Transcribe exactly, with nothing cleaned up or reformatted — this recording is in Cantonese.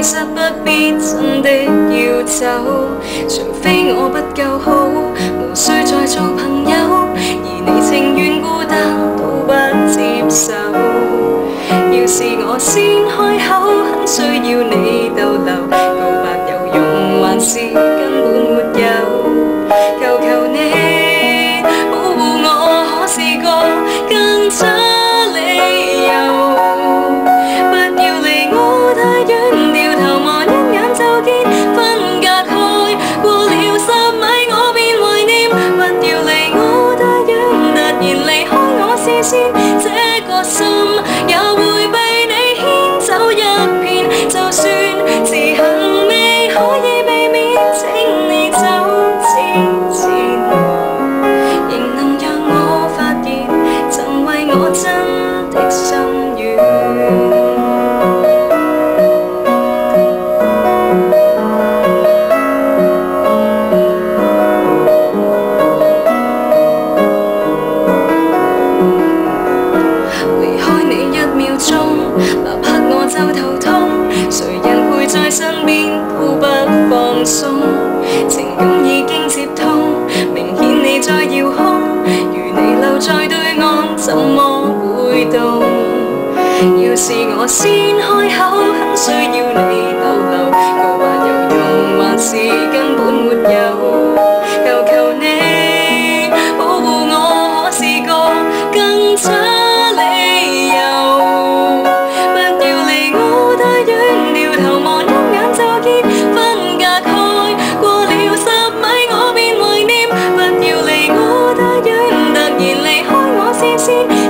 實不必真的要走，除非我不夠好，無需再做朋友，而你情願孤單都不接受。要是我先開口，很需要你逗留，告白有用還是根本沒有？求求你保護我，可試過更差理由。 這個心也會被你牽走一片，就算時行未可以避免，請你走之前，仍能讓我發現，曾為我真的心願。 立刻我就頭痛，誰人陪在身邊都不放鬆，情感已經接通，明顯你在遙控，如你留在對岸，怎麼會動？要是我先開口，很需要你逗留，告白有用還是根本沒有？求求你保護我，可試過更差。 先。